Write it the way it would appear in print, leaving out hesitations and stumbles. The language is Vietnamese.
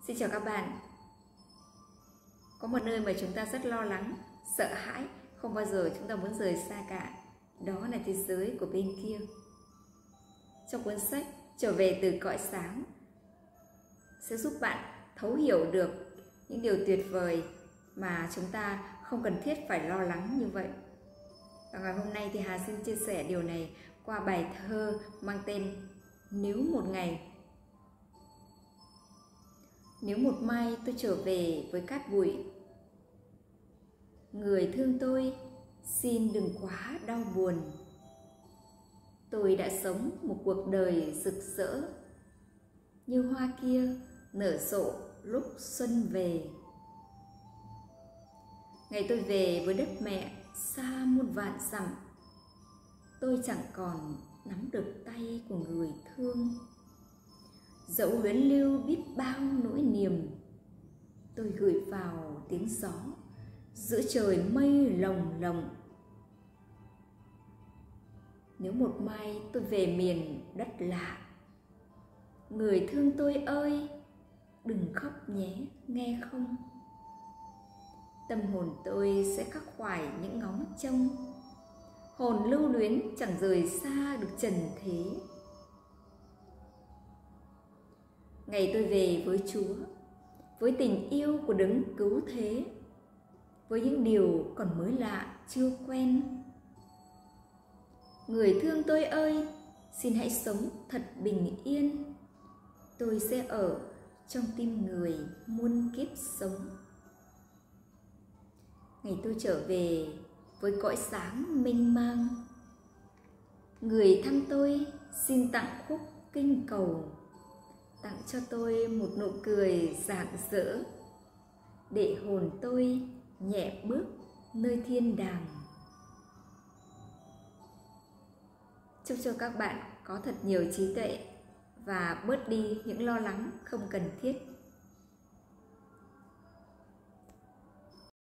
Xin chào các bạn. Có một nơi mà chúng ta rất lo lắng, sợ hãi, không bao giờ chúng ta muốn rời xa cả. Đó là thế giới của bên kia. Trong cuốn sách Trở về từ cõi sáng sẽ giúp bạn thấu hiểu được những điều tuyệt vời mà chúng ta không cần thiết phải lo lắng như vậy. Và ngày hôm nay thì Hà xin chia sẻ điều này qua bài thơ mang tên Nếu một ngày. Nếu một mai tôi trở về với cát bụi, người thương tôi xin đừng quá đau buồn. Tôi đã sống một cuộc đời rực rỡ, như hoa kia nở rộ lúc xuân về. Ngày tôi về với đất mẹ xa muôn vạn dặm, tôi chẳng còn nắm được tay của người thương. Dẫu luyến lưu biết bao nỗi niềm, tôi gửi vào tiếng gió giữa trời mây lồng lộng. Nếu một mai tôi về miền đất lạ, người thương tôi ơi, đừng khóc nhé, nghe không? Tâm hồn tôi sẽ khắc khoải những ngóng trông, hồn lưu luyến chẳng rời xa được trần thế. Ngày tôi về với Chúa, với tình yêu của đấng cứu thế, với những điều còn mới lạ chưa quen. Người thương tôi ơi, xin hãy sống thật bình yên. Tôi sẽ ở trong tim người muôn kiếp sống. Ngày tôi trở về với cõi sáng mênh mang, người thăm tôi xin tặng khúc kinh cầu, tặng cho tôi một nụ cười rạng rỡ, để hồn tôi nhẹ bước nơi thiên đàng. Chúc cho các bạn có thật nhiều trí tuệ và bớt đi những lo lắng không cần thiết.